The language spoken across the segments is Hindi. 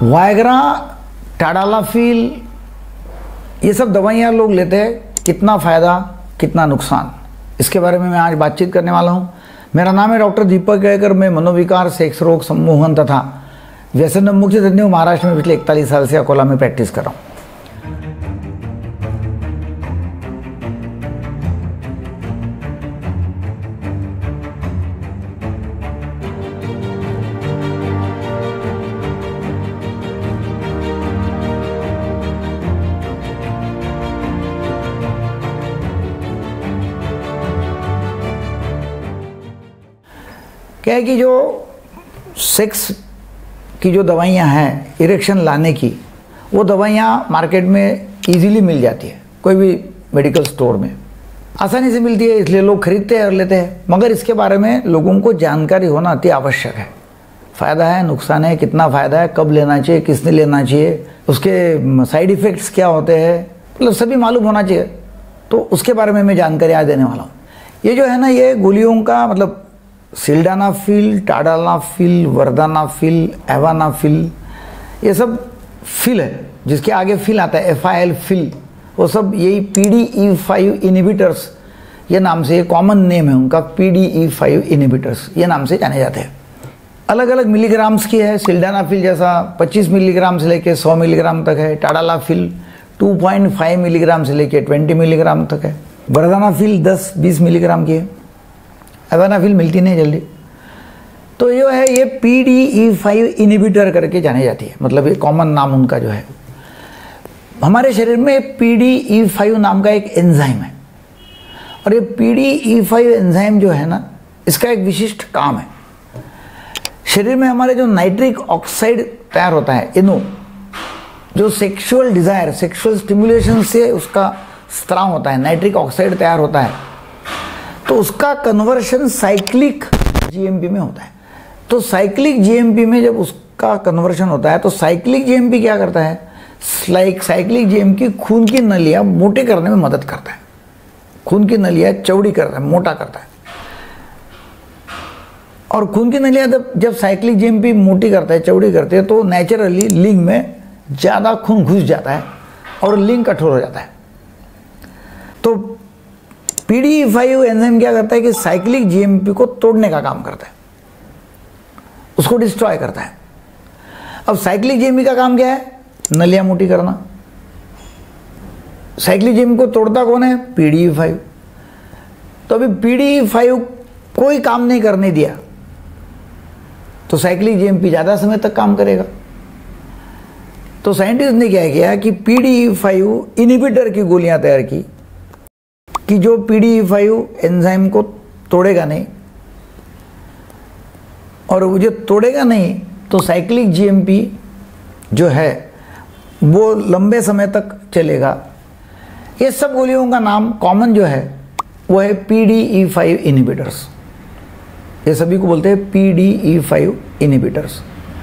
वायग्रा, टाडालाफिल, ये सब दवाइयाँ लोग लेते हैं। कितना फ़ायदा कितना नुकसान, इसके बारे में मैं आज बातचीत करने वाला हूँ। मेरा नाम है डॉक्टर दीपक केळकर। मैं मनोविकार, सेक्स रोग, सम्मोहन तथा व्यसन मुक्ति तज्ञ हूँ। महाराष्ट्र में पिछले 41 साल से अकोला में प्रैक्टिस कर रहा हूँ। क्या है कि जो सेक्स की जो दवाइयाँ हैं इरेक्शन लाने की, वो दवाइयाँ मार्केट में इजीली मिल जाती है। कोई भी मेडिकल स्टोर में आसानी से मिलती है, इसलिए लोग खरीदते हैं और लेते हैं। मगर इसके बारे में लोगों को जानकारी होना अति आवश्यक है। फ़ायदा है, नुकसान है, कितना फ़ायदा है, कब लेना चाहिए, किसने लेना चाहिए, उसके साइड इफ़ेक्ट्स क्या होते हैं, मतलब सभी मालूम होना चाहिए। तो उसके बारे में मैं जानकारी आज देने वाला हूँ। ये जो है ना, ये गोलियों का मतलब सिल्डेनाफिल, टाडालाफिल, वर्दानाफिल, एवानाफिल, ये सब फिल है, जिसके आगे फिल आता है, FIL फिल, वो सब यही PDE5 इनहिबिटर्स, ये नाम से, ये कॉमन नेम है उनका, PDE5 इनहिबिटर्स, ये नाम से जाने जाते हैं। अलग अलग मिलीग्राम्स की है। सिल्डेनाफिल जैसा 25 मिलीग्राम से लेके 100 मिलीग्राम तक है। टाडालाफिल 2.5 मिलीग्राम से लेके 20 मिलीग्राम तक है। वर्दानाफिल 10-20 मिलीग्राम की है। एवानाफिल मिलती नहीं जल्दी। तो जो है ये PDE5 इनहिबिटर करके जाने जाती है, मतलब ये कॉमन नाम उनका जो है। हमारे शरीर में PDE5 नाम का एक एंजाइम है, और ये PDE5 एंजाइम जो है ना, इसका एक विशिष्ट काम है। शरीर में हमारे जो नाइट्रिक ऑक्साइड तैयार होता है, NO, जो सेक्सुअल डिजायर, सेक्सुअल स्टिमुलेशन से उसका स्त्राव होता है, नाइट्रिक ऑक्साइड तैयार होता है, तो उसका कन्वर्शन साइक्लिक GMP में होता है। तो साइक्लिक GMP में जब उसका कन्वर्शन होता है, तो साइक्लिक GMP क्या करता है, साइक्लिक GMP खून की नलियां मोटे करने में मदद करता है। खून की नलियां चौड़ी करता है, मोटा करता है। और खून की नलियां जब साइक्लिक GMP मोटी करता है, चौड़ी करते हैं, तो नेचुरली लिंग में ज़्यादा खून घुस जाता है और लिंग कठोर हो जाता है। तो PDE5 एंजाइम क्या करता है कि साइक्लिक GMP को तोड़ने का काम करता है, उसको डिस्ट्रॉय करता है। अब साइक्लिक GMP का काम क्या है, नलियां मोटी करना। साइक्लिक GMP को तोड़ता कौन है, PDE5। तो अभी PDE5 कोई काम नहीं करने दिया, तो साइक्लिक GMP ज़्यादा समय तक काम करेगा। तो साइंटिस्ट ने क्या किया कि PDE5 इनहिबिटर की गोलियां तैयार की, कि जो PDE5 एंजाइम को तोड़ेगा नहीं, और वो जो तोड़ेगा नहीं तो साइक्लिक GMP जो है वो लंबे समय तक चलेगा। ये सब गोलियों का नाम कॉमन जो है वो है PDE5 इनहिबिटर्स। ये सभी को बोलते हैं PDE5 इनहिबिटर्स।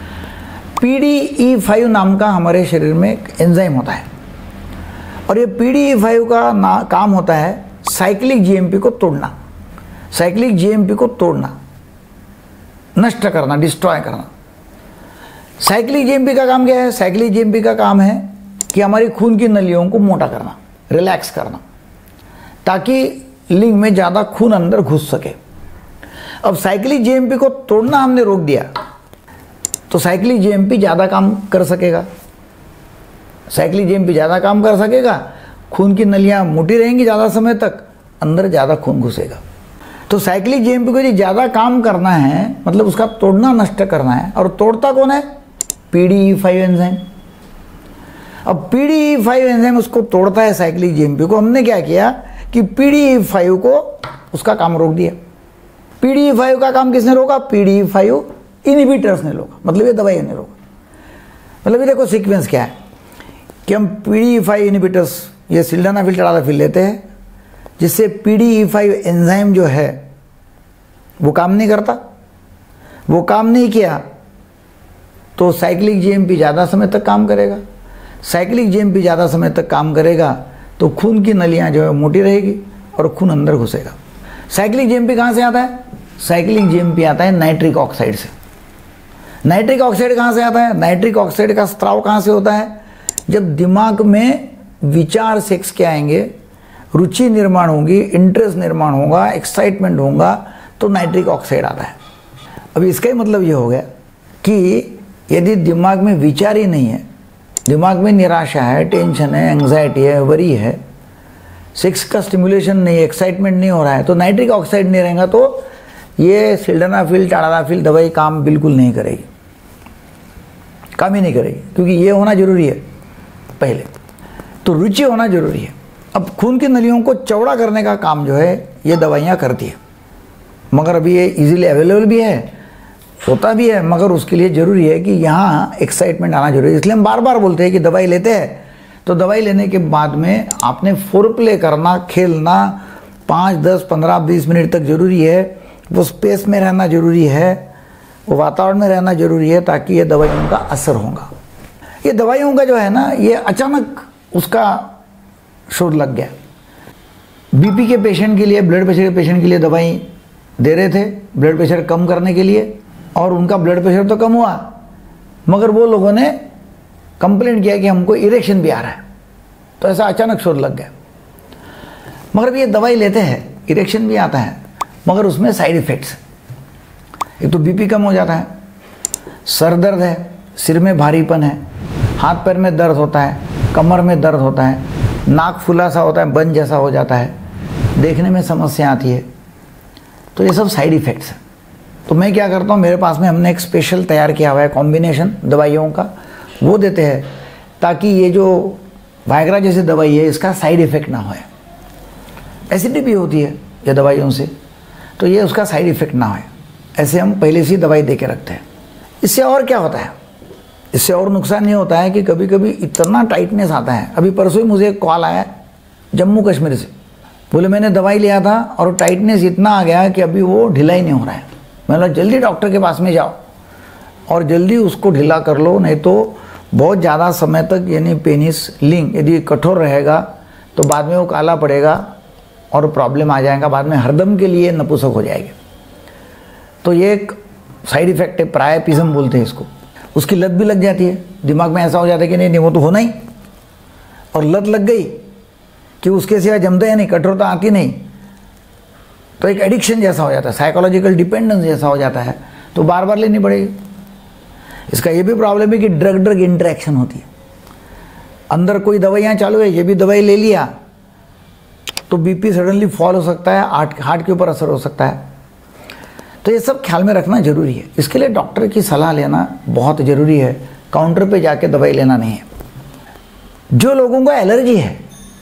PDE5 नाम का हमारे शरीर में एक एंजाइम होता है, और ये PDE5 का काम होता है साइक्लिक GMP को तोड़ना, साइक्लिक GMP को तोड़ना, नष्ट करना, डिस्ट्रॉय करना। साइक्लिक GMP का काम क्या है, साइक्लिक GMP का काम है कि हमारी खून की नलियों को मोटा करना, रिलैक्स करना, ताकि लिंग में ज़्यादा खून अंदर घुस सके। अब साइक्लिक GMP को तोड़ना हमने रोक दिया, तो साइक्लिक GMP ज़्यादा काम कर सकेगा। साइक्लिक GMP ज़्यादा काम कर सकेगा, खून की नलियां मोटी रहेंगी ज़्यादा समय तक, अंदर ज़्यादा खून घुसेगा। तो साइक्लिक GMP को यदि ज़्यादा काम करना है, मतलब उसका तोड़ना, नष्ट करना है, और तोड़ता कौन है, PDE5 एंजाइम। अब PDE5 एंजाइम उसको तोड़ता है, साइक्लिक GMP को। हमने क्या किया कि PDE5 को उसका काम रोक दिया। PDE5 का काम किसने रोका, PDE5 इनहिबिटर्स ने रोका, मतलब ये दवाई ने रोका। मतलब ये देखो सीक्वेंस क्या है कि हम PDE5 इनहिबिटर्स, ये सिल्डेनाफिल, टाडालाफिल लेते हैं, जिससे PDE5 एंजाइम जो है वो काम नहीं करता। वो काम नहीं किया तो साइक्लिक GMP ज़्यादा समय तक काम करेगा। साइक्लिक GMP ज़्यादा समय तक काम करेगा तो खून की नलियां जो है मोटी रहेगी और खून अंदर घुसेगा। साइक्लिक GMP कहाँ से आता है? साइक्लिक GMP आता है नाइट्रिक ऑक्साइड से। नाइट्रिक ऑक्साइड कहाँ से आता है? नाइट्रिक ऑक्साइड का स्त्राव कहाँ से होता है? जब दिमाग में विचार सेक्स के आएंगे, रुचि निर्माण होगी, इंटरेस्ट निर्माण होगा, एक्साइटमेंट होगा, तो नाइट्रिक ऑक्साइड आता है। अब इसका ही मतलब ये हो गया कि यदि दिमाग में विचार ही नहीं है, दिमाग में निराशा है, टेंशन है, एंग्जाइटी है, वरी है, सेक्स का स्टिमुलेशन नहीं, एक्साइटमेंट नहीं हो रहा है, तो नाइट्रिक ऑक्साइड नहीं रहेगा तो ये सिल्डेनाफिल, टाडानाफिल दवाई काम बिल्कुल नहीं करेगी, काम ही नहीं करेगी, क्योंकि ये होना जरूरी है पहले, तो रुचि होना जरूरी है। अब खून की नलियों को चौड़ा करने का काम जो है ये दवाइयाँ करती है, मगर अभी ये इजीली अवेलेबल भी है, होता भी है, मगर उसके लिए ज़रूरी है कि यहाँ एक्साइटमेंट आना जरूरी है। इसलिए हम बार बार बोलते हैं कि दवाई लेते हैं तो दवाई लेने के बाद में आपने फोरप्ले करना, खेलना 5, 10, 15, 20 मिनट तक ज़रूरी है, वो स्पेस में रहना ज़रूरी है, वो वातावरण में रहना ज़रूरी है, ताकि ये दवाइयों का असर होगा। ये दवाइयों का जो है ना, ये अचानक उसका शोध लग गया। बीपी के पेशेंट के लिए, ब्लड प्रेशर के पेशेंट के लिए दवाई दे रहे थे ब्लड प्रेशर कम करने के लिए, और उनका ब्लड प्रेशर तो कम हुआ, मगर वो लोगों ने कंप्लेंट किया कि हमको इरेक्शन भी आ रहा है। तो ऐसा अचानक शोध लग गया। मगर ये दवाई लेते हैं, इरेक्शन भी आता है, मगर उसमें साइड इफ़ेक्ट्स। एक तो बीपी कम हो जाता है, सर दर्द है, सिर में भारीपन है, हाथ पैर में दर्द होता है, कमर में दर्द होता है, नाक फुला सा होता है, बन जैसा हो जाता है, देखने में समस्या आती है। तो ये सब साइड इफ़ेक्ट्स हैं। तो मैं क्या करता हूँ, मेरे पास में हमने एक स्पेशल तैयार किया हुआ है कॉम्बिनेशन दवाइयों का, वो देते हैं ताकि ये जो वायग्रा जैसी दवाई है इसका साइड इफ़ेक्ट ना हो। एसिडिटी भी होती है ये दवाइयों से, तो ये उसका साइड इफ़ेक्ट ना हो, ऐसे हम पहले से ही दवाई दे के रखते हैं। इससे और क्या होता है, इससे और नुकसान ये होता है कि कभी कभी इतना टाइटनेस आता है। अभी परसों ही मुझे एक कॉल आया जम्मू कश्मीर से, बोले मैंने दवाई लिया था और टाइटनेस इतना आ गया कि अभी वो ढिला ही नहीं हो रहा है। मैंने बोला जल्दी डॉक्टर के पास में जाओ और जल्दी उसको ढीला कर लो, नहीं तो बहुत ज़्यादा समय तक यानी पेनिस लिंग यदि कठोर रहेगा तो बाद में वो काला पड़ेगा और प्रॉब्लम आ जाएगा, बाद में हरदम के लिए नपुंसक हो जाएगी। तो ये एक साइड इफ़ेक्ट है, प्रायपिज्म बोलते हैं इसको। उसकी लत भी लग जाती है, दिमाग में ऐसा हो जाता है कि नहीं वो तो होना ही, और लत लग गई कि उसके सिवा जमता है नहीं, कठोरता आती नहीं, तो एक एडिक्शन जैसा हो जाता है, साइकोलॉजिकल डिपेंडेंस जैसा हो जाता है, तो बार बार लेनी पड़ेगी। इसका ये भी प्रॉब्लम है कि ड्रग ड्रग इंटरेक्शन होती है, अंदर कोई दवाइयाँ चालू है, ये भी दवाई ले लिया तो बीपी सडनली फॉल हो सकता है, हार्ट के ऊपर असर हो सकता है। तो ये सब ख्याल में रखना जरूरी है। इसके लिए डॉक्टर की सलाह लेना बहुत ज़रूरी है, काउंटर पे जाके दवाई लेना नहीं है। जो लोगों को एलर्जी है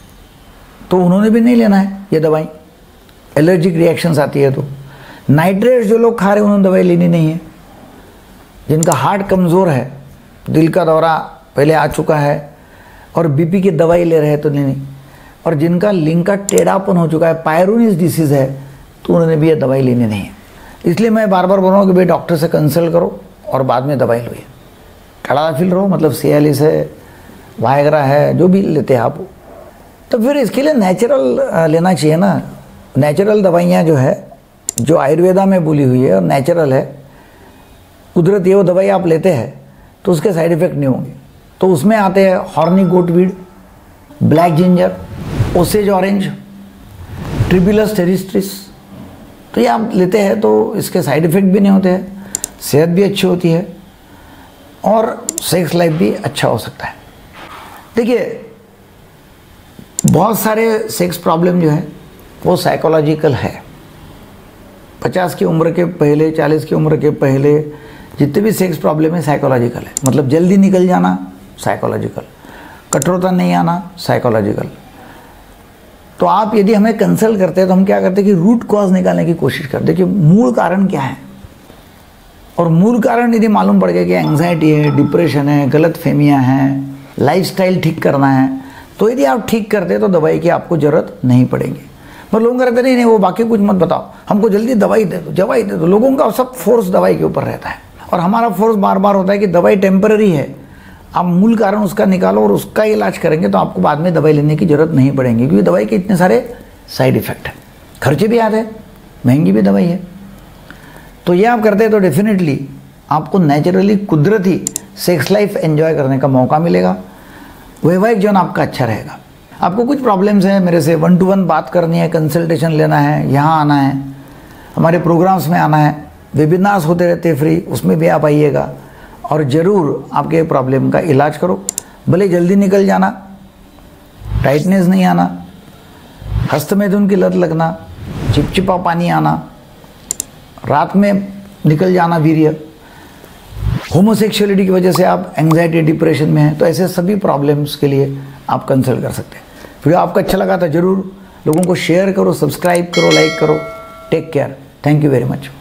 तो उन्होंने भी नहीं लेना है ये दवाई, एलर्जिक रिएक्शंस आती है तो। नाइट्रेट्स जो लोग खा रहे हैं उन्होंने दवाई लेनी नहीं है। जिनका हार्ट कमज़ोर है, दिल का दौरा पहले आ चुका है और बीपी की दवाई ले रहे हैं तो नहीं, और जिनका लिंग का टेढ़ापन हो चुका है, पायरोनिस डिसीज़ है, तो उन्होंने भी ये दवाई लेनी नहीं है। इसलिए मैं बार बार बोल रहा हूँ कि भाई डॉक्टर से कंसल्ट करो और बाद में दवाई लो। टाडाफिल रहो, मतलब सियालिस है, वायग्रा है, जो भी लेते हैं आप, तो फिर इसके लिए नेचुरल लेना चाहिए ना। नेचुरल दवाइयाँ जो है, जो आयुर्वेदा में बोली हुई है और नेचुरल है, कुदरती है, वो दवाई आप लेते हैं तो उसके साइड इफ़ेक्ट नहीं होंगे। तो उसमें आते हैं horny goatweed, black ginger, osage orange, tribulus terrestris. तो ये आप लेते हैं तो इसके साइड इफ़ेक्ट भी नहीं होते हैं, सेहत भी अच्छी होती है और सेक्स लाइफ भी अच्छा हो सकता है। देखिए बहुत सारे सेक्स प्रॉब्लम जो है वो साइकोलॉजिकल है। 50 की उम्र के पहले, 40 की उम्र के पहले जितने भी सेक्स प्रॉब्लम है साइकोलॉजिकल है। मतलब जल्दी निकल जाना साइकोलॉजिकल, कठोरता नहीं आना साइकोलॉजिकल। तो आप यदि हमें कंसल्ट करते हैं तो हम क्या करते हैं कि रूट कॉज निकालने की कोशिश करते हैं कि मूल कारण क्या है। और मूल कारण यदि मालूम पड़ गया कि एंग्जाइटी है, डिप्रेशन है, गलत फहमियाँ हैं, लाइफस्टाइल ठीक करना है, तो यदि आप ठीक करते हैं तो दवाई की आपको ज़रूरत नहीं पड़ेगी। पर लोग कहते नहीं वो बाकी कुछ मत बताओ, हमको जल्दी दवाई दे दो, दवाई दे दो। लोगों का सब फोर्स दवाई के ऊपर रहता है और हमारा फोर्स बार बार होता है कि दवाई टेम्पररी है, आप मूल कारण उसका निकालो और उसका इलाज करेंगे तो आपको बाद में दवाई लेने की ज़रूरत नहीं पड़ेगी, क्योंकि दवाई के इतने सारे साइड इफ़ेक्ट हैं, खर्चे भी आते हैं, महंगी भी दवाई है। तो ये आप करते हैं तो डेफिनेटली आपको नेचुरली कुदरती सेक्स लाइफ एंजॉय करने का मौका मिलेगा, वैवाहिक जीवन आपका अच्छा रहेगा। आपको कुछ प्रॉब्लम्स हैं, मेरे से 1 to 1 बात करनी है, कंसल्टेशन लेना है, यहाँ आना है, हमारे प्रोग्राम्स में आना है, वेबिनार्स होते रहते हैं फ्री, उसमें भी आप आइएगा और ज़रूर आपके प्रॉब्लम का इलाज करो। भले जल्दी निकल जाना, टाइटनेस नहीं आना, हस्तमैथुन की लत लगना, चिपचिपा पानी आना, रात में निकल जाना वीर्य, होमोसेक्सुअलिटी की वजह से आप एंग्जाइटी डिप्रेशन में हैं, तो ऐसे सभी प्रॉब्लम्स के लिए आप कंसल्ट कर सकते हैं। वीडियो आपको अच्छा लगा तो जरूर लोगों को शेयर करो, सब्सक्राइब करो, लाइक करो। Take care, thank you very much.